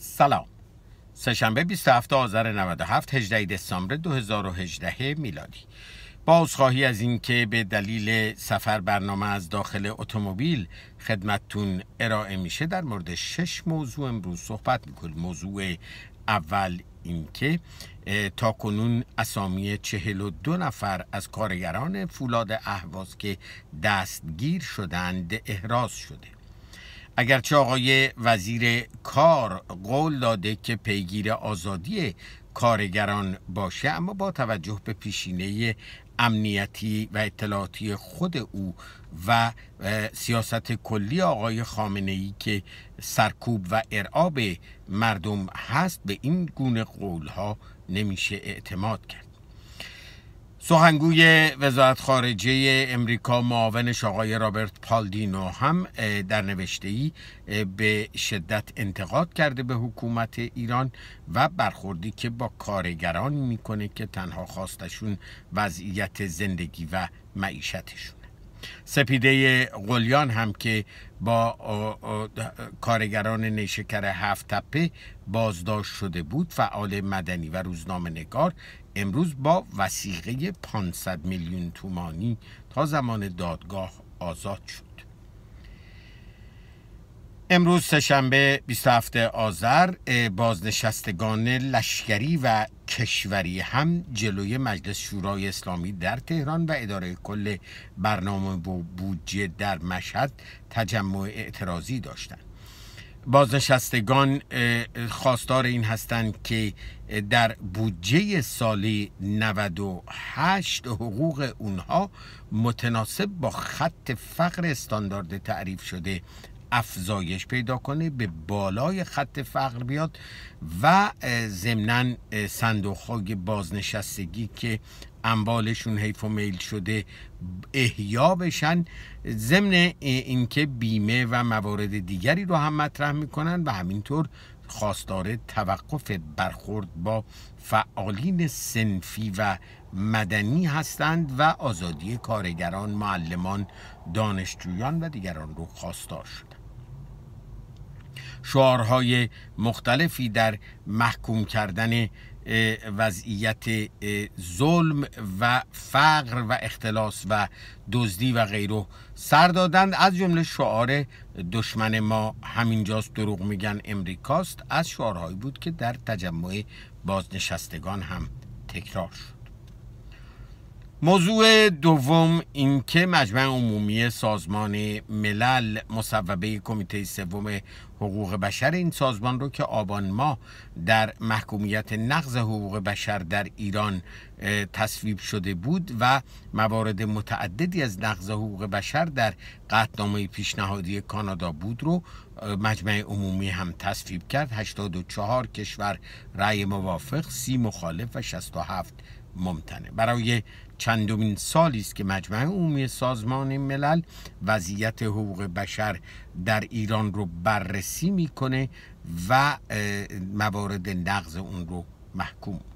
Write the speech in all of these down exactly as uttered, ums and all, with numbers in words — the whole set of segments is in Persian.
سلام. سه‌شنبه بیست و هفتم آذر نود و هفت، هجدهم دسامبر دو هزار و هجده میلادی. با عذرخواهی از اینکه به دلیل سفر برنامه از داخل اتومبیل خدمتتون ارائه میشه، در مورد شش موضوع امروز صحبت میکنیم. موضوع اول اینکه تا کنون اسامی چهل و دو نفر از کارگران فولاد اهواز که دستگیر شدند احراز شده. اگرچه آقای وزیر کار قول داده که پیگیر آزادی کارگران باشه، اما با توجه به پیشینه امنیتی و اطلاعاتی خود او و سیاست کلی آقای خامنه‌ای که سرکوب و ارعاب مردم هست، به این گونه قولها نمیشه اعتماد کرد. سخنگوی وزارت خارجه امریکا معاونش آقای رابرت پالدینو هم در نوشته‌ای به شدت انتقاد کرده به حکومت ایران و برخوردی که با کارگران میکنه که تنها خواستشون وضعیت زندگی و معیشتشونه. سپیده قلیان هم که با کارگران نیشکر هفت تپه بازداشت شده بود، فعال مدنی و روزنامه نگار، امروز با وثیقه پانصد میلیون تومانی تا زمان دادگاه آزاد شد. امروز سه‌شنبه بیست و هفتم آذر، بازنشستگان لشکری و کشوری هم جلوی مجلس شورای اسلامی در تهران و اداره کل برنامه و بودجه در مشهد تجمع اعتراضی داشتند. بازنشستگان خواستار این هستند که در بودجه سالی نود و هشت حقوق اونها متناسب با خط فقر استاندارد تعریف شده افزایش پیدا کنه، به بالای خط فقر بیاد و ضمناً صندوق‌های بازنشستگی که اموالشون حیف و میل شده احیا بشن، ضمن اینکه بیمه و موارد دیگری رو هم مطرح میکنن و همینطور خواستار توقف برخورد با فعالین صنفی و مدنی هستند و آزادی کارگران، معلمان، دانشجویان و دیگران رو خواستار شدند. شعارهای مختلفی در محکوم کردن وضعیت ظلم و فقر و اختلاس و دزدی و غیره سر دادند. از جمله شعار دشمن ما همینجاست دروغ میگن امریکاست از شعارهایی بود که در تجمع بازنشستگان هم تکرار شد. موضوع دوم این که مجمع عمومی سازمان ملل مصوبه کمیته سوم حقوق بشر این سازمان رو که آبان ماه در محکومیت نقض حقوق بشر در ایران تصویب شده بود و موارد متعددی از نقض حقوق بشر در قطعنامه پیشنهادی کانادا بود رو مجمع عمومی هم تصویب کرد. هشتاد و چهار کشور رأی موافق، سی مخالف و شصت و هفت ممتنع. برای چندمین سالی است که مجمع عمومی سازمان ملل وضعیت حقوق بشر در ایران رو بررسی میکنه و موارد نقض اون رو محکوم میکنه.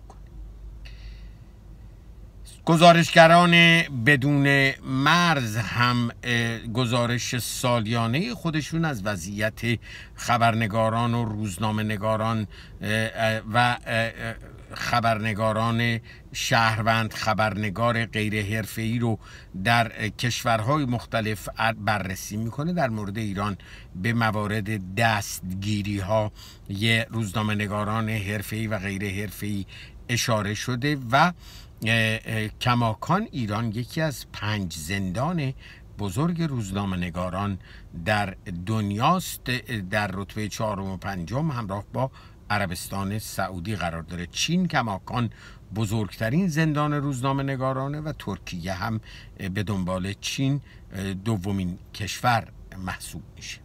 گزارشگران بدون مرز هم گزارش سالیانه خودشون از وضعیت خبرنگاران و روزنامه نگاران و خبرنگاران شهروند، خبرنگار غیر حرفه‌ای رو در کشورهای مختلف بررسی میکنه. در مورد ایران به موارد دستگیری ها یه روزنامه نگاران حرفه‌ای و غیر حرفه‌ای اشاره شده و کماکان ایران یکی از پنج زندان بزرگ روزنامه نگاران در دنیاست. در رتبه چهارم و پنجم همراه با عربستان سعودی قرار داره. چین کماکان بزرگترین زندان روزنامه نگارانه و ترکیه هم به دنبال چین دومین کشور محسوب میشه.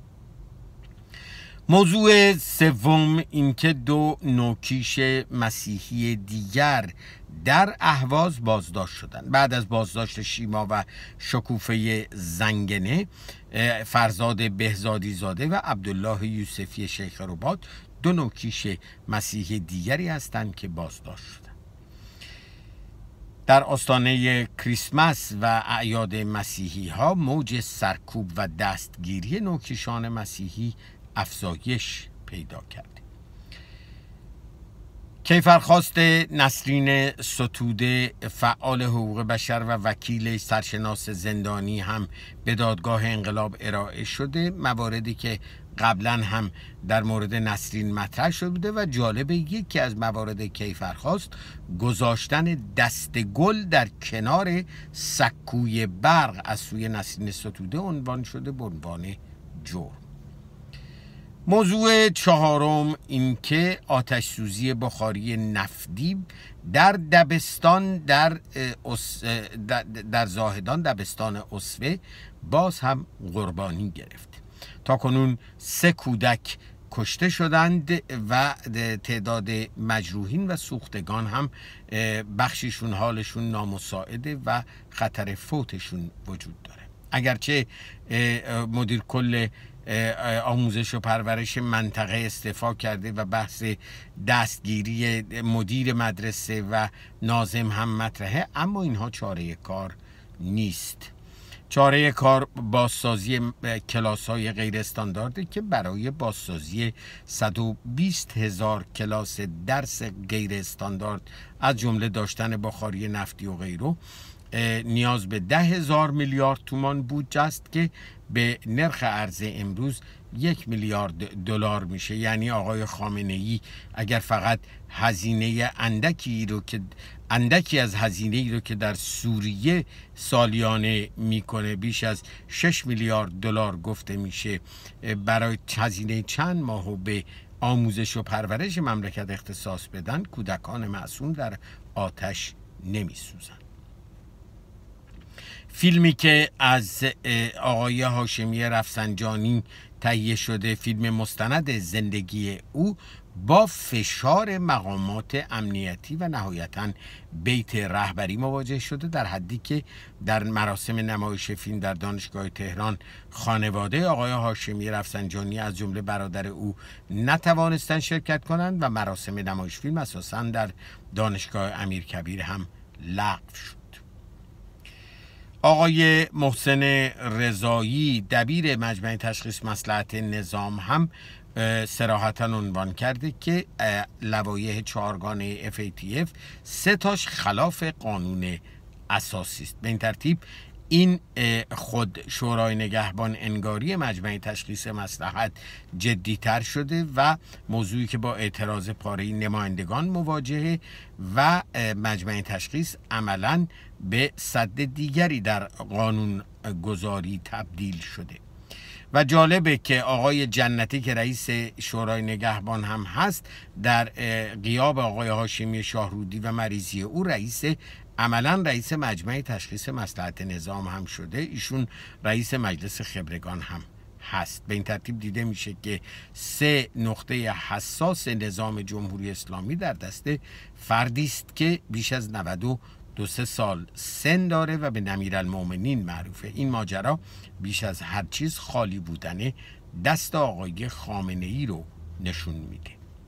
موضوع سوم این که دو نوکیش مسیحی دیگر در اهواز بازداشت شدند. بعد از بازداشت شیما و شکوفه زنگنه، فرزاد بهزادی زاده و عبدالله یوسفی شیخ رباط، دو نوکیش مسیحی دیگری هستند که بازداشت شدند. در آستانه کریسمس و اعیاد مسیحی ها موج سرکوب و دستگیری نوکیشان مسیحی افزایش پیدا کرده. کیفرخواست نسرین ستوده، فعال حقوق بشر و وکیل سرشناس زندانی هم به دادگاه انقلاب ارائه شده. مواردی که قبلا هم در مورد نسرین مطرح شده بوده و جالب، یکی از موارد کیفرخواست گذاشتن دست گل در کنار سکوی برق از سوی نسرین ستوده عنوان شده به عنوان جرم. موضوع چهارم این که آتش سوزی بخاری نفتی در دبستان در در زاهدان دبستان اسوه باز هم قربانی گرفت. تا کنون سه کودک کشته شدند و تعداد مجروحین و سوختگان هم بخشیشون حالشون نامساعده و خطر فوتشون وجود داره. اگرچه مدیر کل آموزش و پرورش منطقه استعفا کرده و بحث دستگیری مدیر مدرسه و ناظم هم مطرحه، اما اینها چاره کار نیست. چاره کار بازسازی کلاس‌های غیر استاندارده که برای بازسازی صد و بیست هزار کلاس درس غیر استاندارد از جمله داشتن بخاری نفتی و غیره نیاز به ده هزار میلیارد تومان بودجه است که به نرخ ارز امروز یک میلیارد دلار میشه. یعنی آقای خامنه‌ای اگر فقط هزینه اندکی رو که اندکی از هزینه‌ای رو که در سوریه سالیانه میکنه بیش از شش میلیارد دلار گفته میشه برای هزینه چند ماهو به آموزش و پرورش مملکت اختصاص بدن، کودکان معصوم در آتش نمیسوزن. فیلمی که از آقای هاشمی رفسنجانی تهیه شده، فیلم مستند زندگی او، با فشار مقامات امنیتی و نهایتاً بیت رهبری مواجه شده، در حدی که در مراسم نمایش فیلم در دانشگاه تهران خانواده آقای هاشمی رفسنجانی از جمله برادر او نتوانستند شرکت کنند و مراسم نمایش فیلم اساساً در دانشگاه امیرکبیر هم لغو شد. آقای محسن رضایی دبیر مجمع تشخیص مصلحت نظام هم صراحتاً عنوان کرده که لوایح چهارگانه اف ای تی اف سه تاش خلاف قانون اساسی است. به این ترتیب این خود شورای نگهبان انگاری مجمع تشخیص مصلحت جدی‌تر شده و موضوعی که با اعتراض پاره نمایندگان مواجهه و مجمع تشخیص عملاً به سد دیگری در قانون گذاری تبدیل شده. و جالبه که آقای جنتی که رئیس شورای نگهبان هم هست، در غیاب آقای هاشمی شاهرودی و مریضی او رئیس عملا رئیس مجمع تشخیص مصلحت نظام هم شده. ایشون رئیس مجلس خبرگان هم هست. به این ترتیب دیده میشه که سه نقطه حساس نظام جمهوری اسلامی در دست فردی است که بیش از نود و دو سه سال سن داره و به امیرالمومنین معروفه. این ماجرا بیش از هر چیز خالی بودن دست آقای خامنه‌ای رو نشون میده.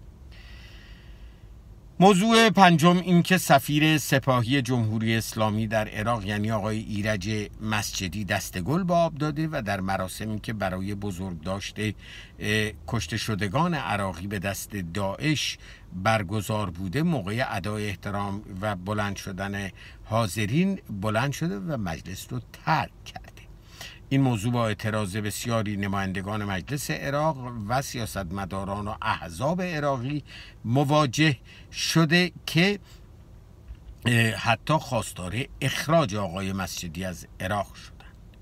موضوع پنجم این که سفیر سپاهی جمهوری اسلامی در عراق یعنی آقای ایرج مسجدی دست گل به آب داده و در مراسمی که برای بزرگداشت کشته شدگان عراقی به دست داعش برگزار بوده، موقع ادای احترام و بلند شدن حاضرین بلند شده و مجلس رو ترک کرده. این موضوع با اعتراض بسیاری نمایندگان مجلس عراق و سیاستمداران و احزاب عراقی مواجه شده که حتی خواستار اخراج آقای مسجدی از عراق شدند.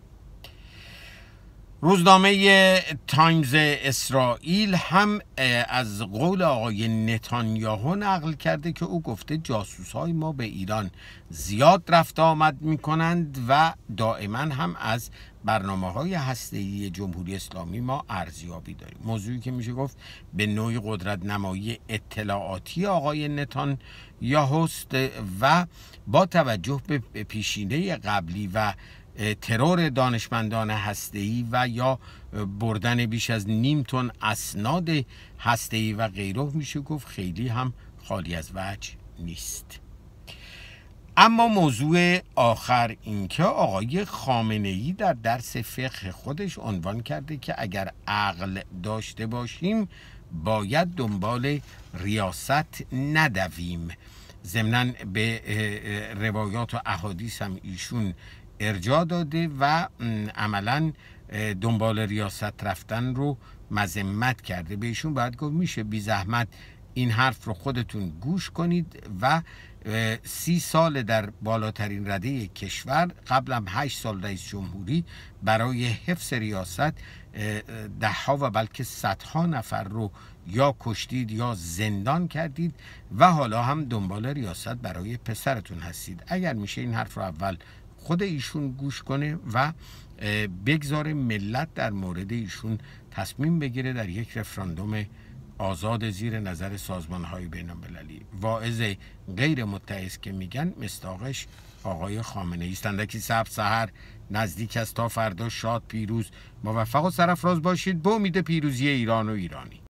روزنامه تایمز اسرائیل هم از قول آقای نتانیاهو نقل کرده که او گفته جاسوس‌های ما به ایران زیاد رفت آمد می‌کنند و دائما هم از برنامه‌های هسته‌ای جمهوری اسلامی ما ارزیابی داریم. موضوعی که میشه گفت به نوعی قدرت نمایی اطلاعاتی آقای نتانیاهوست و با توجه به پیشینه قبلی و ترور دانشمندان هسته‌ای و یا بردن بیش از نیم تن اسناد هسته‌ای و غیره میشه گفت خیلی هم خالی از وجه نیست. اما موضوع آخر این که آقای خامنه‌ای در درس فقه خودش عنوان کرده که اگر عقل داشته باشیم باید دنبال ریاست ندویم. ضمناً به روایات و احادیث هم ایشون ارجاع داده و عملاً دنبال ریاست رفتن رو مذمت کرده. به ایشون باید گفت میشه بی زحمت این حرف رو خودتون گوش کنید و سی سال در بالاترین رده کشور، قبلا هشت سال رئیس جمهوری، برای حفظ ریاست ده ها و بلکه صدها نفر رو یا کشتید یا زندان کردید و حالا هم دنبال ریاست برای پسرتون هستید. اگر میشه این حرف رو اول خود ایشون گوش کنه و بگذاره ملت در مورد ایشون تصمیم بگیره در یک رفراندوم آزاد زیر نظر سازمان‌های بین‌المللی. واعظ غیر متعظ که میگن مصداقش آقای خامنه‌ای است. اندکی صبح سحر نزدیک است، تا فردا شاد پیروز موفق و سرفراز باشید به امید پیروزی ایران و ایرانی.